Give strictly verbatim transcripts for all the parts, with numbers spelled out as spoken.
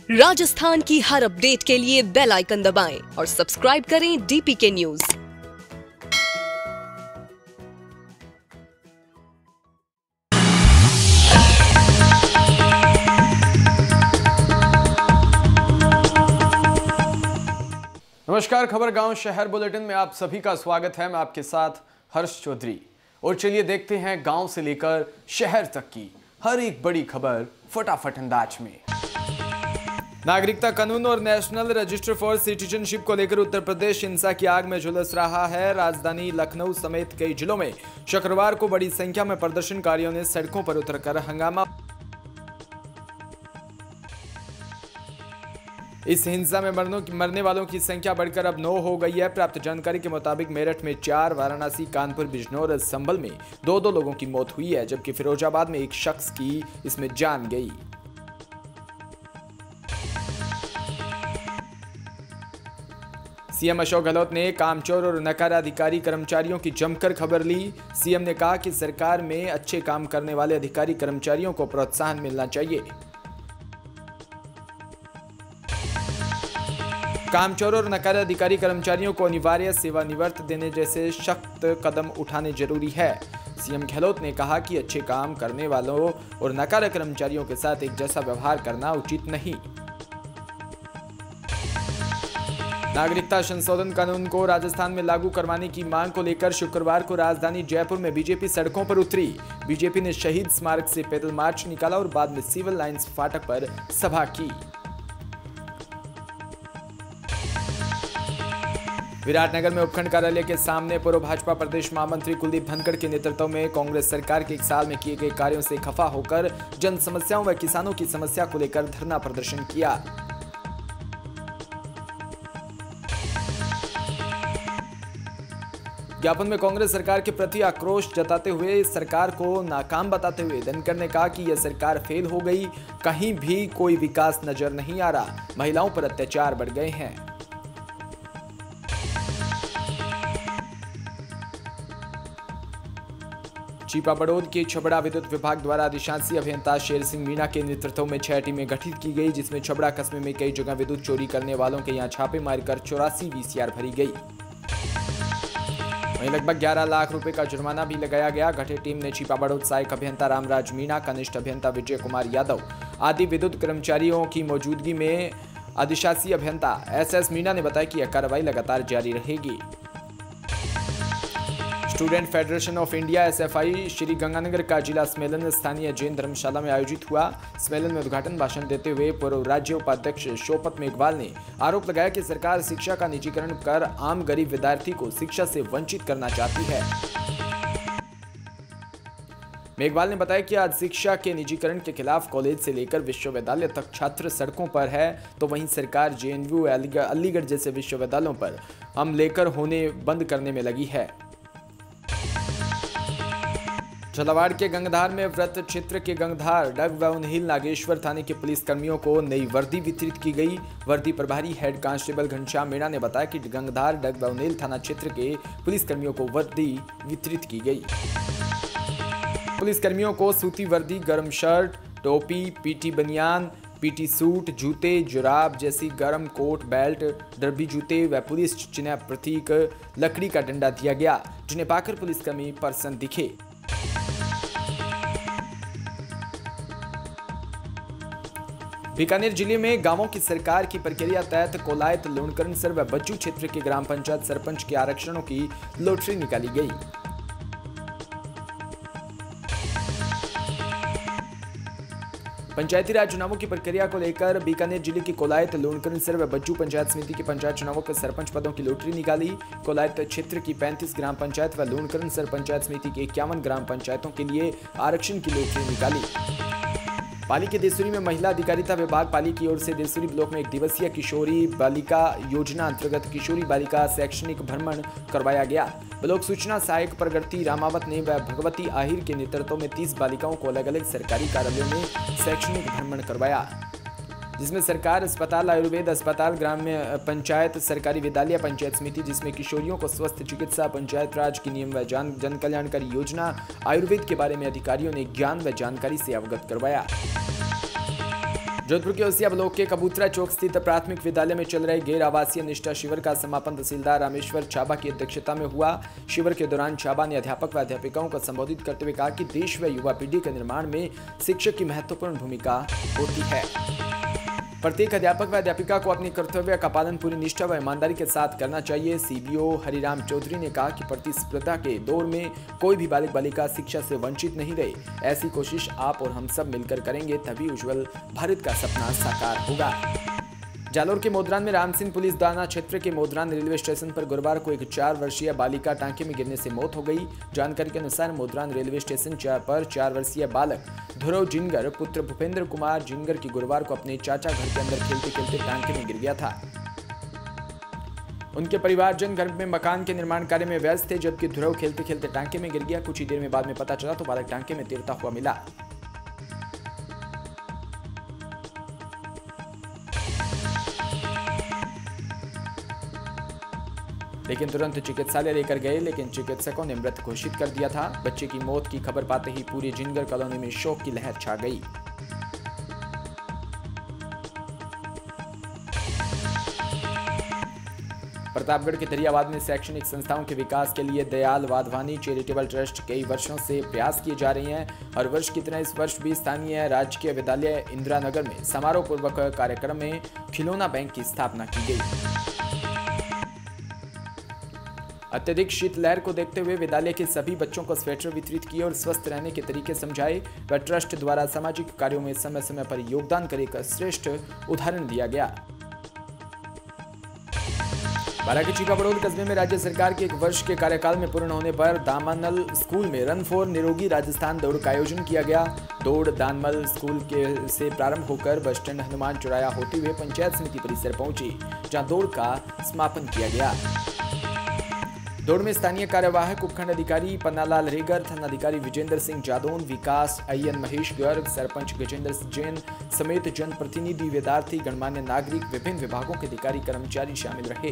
राजस्थान की हर अपडेट के लिए बेल आइकन दबाएं और सब्सक्राइब करें डीपीके न्यूज। नमस्कार, खबर गांव शहर बुलेटिन में आप सभी का स्वागत है। मैं आपके साथ हर्ष चौधरी और चलिए देखते हैं गांव से लेकर शहर तक की हर एक बड़ी खबर फटाफट अंदाज में। नागरिकता कानून और नेशनल रजिस्टर फॉर सिटीजनशिप को लेकर उत्तर प्रदेश हिंसा की आग में झुलस रहा है। राजधानी लखनऊ समेत कई जिलों में शुक्रवार को बड़ी संख्या में प्रदर्शनकारियों ने सड़कों पर उतरकर हंगामा। इस हिंसा में मरने वालों की संख्या बढ़कर अब नौ हो गई है। प्राप्त जानकारी के मुताबिक मेरठ में चार, वाराणसी, कानपुर, बिजनौर और संभल में दो दो लोगों की मौत हुई है, जबकि फिरोजाबाद में एक शख्स की इसमें जान गई। सीएम अशोक गहलोत ने कामचोर और नकारा अधिकारी कर्मचारियों की जमकर खबर ली। सीएम ने कहा कि सरकार में अच्छे काम करने वाले अधिकारी कर्मचारियों को प्रोत्साहन मिलना चाहिए। कामचोर और नकारा अधिकारी कर्मचारियों को अनिवार्य सेवानिवृत्त देने जैसे सख्त कदम उठाने जरूरी है। सीएम गहलोत ने कहा कि अच्छे काम करने वालों और नकारा कर्मचारियों के साथ एक जैसा व्यवहार करना उचित नहीं। नागरिकता संशोधन कानून को राजस्थान में लागू करवाने की मांग को लेकर शुक्रवार को राजधानी जयपुर में बीजेपी सड़कों पर उतरी। बीजेपी ने शहीद स्मारक से पैदल मार्च निकाला और बाद में सिविल लाइंस फाटक पर सभा की। विराटनगर में उपखंड कार्यालय के सामने पूर्व भाजपा प्रदेश महामंत्री कुलदीप धनखड़ के नेतृत्व में कांग्रेस सरकार के एक साल में किए गए कार्यों से खफा होकर जन समस्याओं व किसानों की समस्या को लेकर धरना प्रदर्शन किया। ज्ञापन में कांग्रेस सरकार के प्रति आक्रोश जताते हुए सरकार को नाकाम बताते हुए धनखड़ ने कहा कि यह सरकार फेल हो गई, कहीं भी कोई विकास नजर नहीं आ रहा, महिलाओं पर अत्याचार बढ़ गए हैं। चीपा बड़ौद के छबड़ा विद्युत विभाग द्वारा अधिशासी अभियंता शेर सिंह मीणा के नेतृत्व में छह टीमें गठित की गई, जिसमें छबड़ा कस्बे में कई जगह विद्युत चोरी करने वालों के यहां छापे मारकर चौरासी वीसीआर भरी गई। वहीं लगभग ग्यारह लाख रुपए का जुर्माना भी लगाया गया। गठित टीम ने चीपा बड़ौद सहायक अभियंता रामराज मीणा, कनिष्ठ अभियंता विजय कुमार यादव आदि विद्युत कर्मचारियों की मौजूदगी में अधिशासी अभियंता एस एस मीणा ने बताया कि यह कार्रवाई लगातार जारी रहेगी। Student Federation of India S F I Shri Ganganagar का जिला सम्मेलन स्थानीय जैन धर्मशाला में आयोजित हुआ। सम्मेलन में उद्घाटन भाषण देते हुए पूर्व राज्य उपाध्यक्ष शोपत मेघवाल ने आरोप लगाया कि सरकार शिक्षा का निजीकरण कर आम गरीब विद्यार्थी को शिक्षा से वंचित करना चाहती है। मेघवाल ने बताया कि आज शिक्षा के निजीकरण के खिलाफ कॉलेज से लेकर विश्वविद्यालय तक छात्र सड़कों पर है, तो वहीं सरकार जेएनयू, अलीगढ़ जैसे विश्वविद्यालयों पर हम लेकर होने बंद करने में लगी है। झालावाड़ के गंगधार में व्रत क्षेत्र के गंगधार, डग व उन्हील नागेश्वर थाने के पुलिस कर्मियों को नई वर्दी वितरित की गई। वर्दी प्रभारी हेड कांस्टेबल घनश्याम मीणा ने बताया कि गंगधार, डग व उन्हील थाना क्षेत्र के पुलिस कर्मियों को वर्दी वितरित की गई। पुलिस कर्मियों को सूती वर्दी, गर्म शर्ट, टोपी, पीटी बनियान, पीटी सूट, जूते, जुराब जैसी गर्म कोट, बेल्ट, डर्बी जूते व पुलिस चिन्ह प्रतीक लकड़ी का डंडा दिया गया, जिन्हें पाकर पुलिसकर्मी प्रसन्न दिखे। बीकानेर जिले में गांवों की सरकार की प्रक्रिया तहत कोलायत, लूणकरणसर व बज्जू क्षेत्र के ग्राम पंचायत सरपंच के आरक्षणों की लॉटरी निकाली गई। पंचायती राज चुनावों की प्रक्रिया को लेकर बीकानेर जिले की कोलायत, लूणकरणसर व बज्जू पंचायत समिति के पंचायत चुनावों के सरपंच पदों की लॉटरी निकाली। कोलायत क्षेत्र की पैंतीस ग्राम पंचायत व लूणकरणसर पंचायत समिति की इक्यावन ग्राम पंचायतों के लिए आरक्षण की लॉटरी निकाली। पाली के देसुरी में महिला अधिकारिता विभाग पाली की ओर से देसुरी ब्लॉक में एक दिवसीय किशोरी बालिका योजना अंतर्गत किशोरी बालिका शैक्षणिक भ्रमण करवाया गया। ब्लॉक सूचना सहायक प्रगति रामावत ने व भगवती आहिर के नेतृत्व में तीस बालिकाओं को अलग अलग सरकारी कार्यालयों में शैक्षणिक भ्रमण करवाया, जिसमें सरकार अस्पताल, आयुर्वेद अस्पताल, ग्राम पंचायत, सरकारी विद्यालय, पंचायत समिति जिसमें किशोरियों को स्वस्थ चिकित्सा, पंचायत राज की नियम व जन कल्याणकारी योजना, आयुर्वेद के बारे में अधिकारियों ने ज्ञान व जानकारी से अवगत करवाया। जोधपुर के ओसिया ब्लॉक के कबूतरा चौक स्थित प्राथमिक विद्यालय में चल रहे गैर आवासीय निष्ठा शिविर का समापन तहसीलदार रामेश्वर छाबा की अध्यक्षता में हुआ। शिविर के दौरान छाबा ने अध्यापक व अध्यापिकाओं को संबोधित करते हुए कहा कि देश व युवा पीढ़ी के निर्माण में शिक्षक की महत्वपूर्ण भूमिका होती है। प्रत्येक अध्यापक व अध्यापिका को अपनी कर्तव्य का पालन पूरी निष्ठा व ईमानदारी के साथ करना चाहिए। सीबीओ हरिराम चौधरी ने कहा कि प्रतिस्पर्धा के दौर में कोई भी बालिक बालिका शिक्षा से वंचित नहीं रहे। ऐसी कोशिश आप और हम सब मिलकर करेंगे, तभी उज्जवल भारत का सपना साकार होगा। जालोर के मोदरान में राम सिंह पुलिस थाना क्षेत्र के मोदरान रेलवे स्टेशन पर गुरुवार को एक चार वर्षीय बालिका टांके में गिरने से मौत हो गई। जानकारी के अनुसार मोदरान रेलवे स्टेशन पर चार वर्षीय बालक ध्रुव जिनगर पुत्र भूपेंद्र कुमार जिनगर की गुरुवार को अपने चाचा घर के अंदर खेलते खेलते टांके में गिर गया था। उनके परिवारजन घर में मकान के निर्माण कार्य में व्यस्त थे, जबकि ध्रुव खेलते खेलते टांके में गिर गया। कुछ ही देर में बाद में पता चला तो बालक टांके में तैरता हुआ मिला। लेकिन तुरंत चिकित्सालय लेकर गए, लेकिन चिकित्सकों ने मृत घोषित कर दिया था। बच्चे की मौत की खबर पाते ही पूरी जिनगर कॉलोनी में शोक की लहर छा गई। प्रतापगढ़ के दरियाबाद में शैक्षणिक संस्थाओं के विकास के लिए दयाल वाधवानी चैरिटेबल ट्रस्ट कई वर्षों से प्रयास किए जा रहे हैं। हर वर्ष की तरह इस वर्ष भी स्थानीय राजकीय विद्यालय इंदिरानगर में समारोह पूर्वक कार्यक्रम में खिलौना बैंक की स्थापना की गई। अत्यधिक शीतलहर को देखते हुए विद्यालय के सभी बच्चों को स्वेटर वितरित किए और स्वस्थ रहने के तरीके समझाए व ट्रस्ट द्वारा सामाजिक कार्यों में समय समय पर योगदान करे का श्रेष्ठ उदाहरण दिया गया। बारां के चीका बड़ौद कस्बे में राज्य सरकार के एक वर्ष के कार्यकाल में पूर्ण होने पर दामनल स्कूल में रन फॉर निरोगी राजस्थान दौड़ का आयोजन किया गया। दौड़ दामनल स्कूल के से प्रारंभ होकर बस स्टैंड हनुमान चौराया होते हुए पंचायत समिति परिसर पहुंची, जहां दौड़ का समापन किया गया। दौड़ में स्थानीय कार्यवाहक उपखंड अधिकारी पन्नालाल रेगर, थानाधिकारी विजेंद्र सिंह जादौन, विकास अय्यन, महेश गर्ग, सरपंच गजेंद्र जैन समेत जनप्रतिनिधि, विद्यार्थी, गणमान्य नागरिक, विभिन्न विभागों के अधिकारी कर्मचारी शामिल रहे।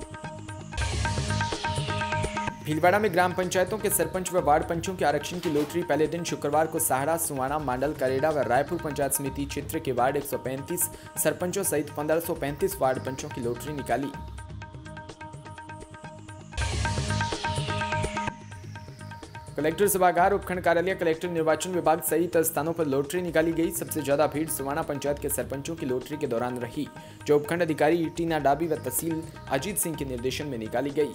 भीलवाड़ा में ग्राम पंचायतों के सरपंच व वार्ड पंचों के आरक्षण की लॉटरी पहले दिन शुक्रवार को सहाड़ा, सुवाना, मांडल, करेड़ा व रायपुर पंचायत समिति क्षेत्र के वार्ड एक सौ पैंतीस सरपंचों सहित पंद्रह सौ पैंतीस वार्ड पंचों की लॉटरी निकाली। कलेक्टर सभागार, उपखंड कार्यालय, कलेक्टर निर्वाचन विभाग सहित स्थानों पर लॉटरी निकाली गई। सबसे ज्यादा भीड़ सुवाना पंचायत के सरपंचों की लॉटरी के दौरान रही, जो उपखंड अधिकारी टीना डाबी व तहसील अजीत सिंह के निर्देशन में निकाली गई।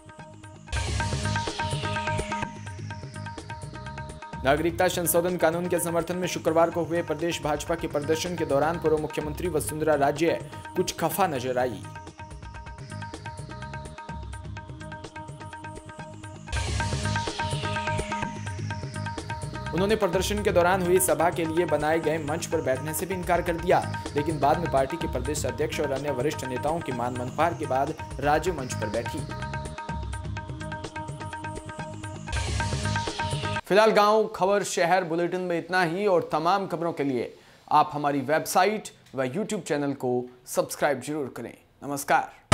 नागरिकता संशोधन कानून के समर्थन में शुक्रवार को हुए प्रदेश भाजपा के प्रदर्शन के दौरान पूर्व मुख्यमंत्री वसुंधरा राजे कुछ खफा नजर आई। उन्होंने प्रदर्शन के दौरान हुई सभा के लिए बनाए गए मंच पर बैठने से भी इनकार कर दिया, लेकिन बाद में पार्टी के प्रदेश अध्यक्ष और अन्य वरिष्ठ नेताओं की मान मनफार के बाद राज्य मंच पर बैठी। फिलहाल गांव खबर शहर बुलेटिन में इतना ही, और तमाम खबरों के लिए आप हमारी वेबसाइट व यूट्यूब चैनल को सब्सक्राइब जरूर करें। नमस्कार।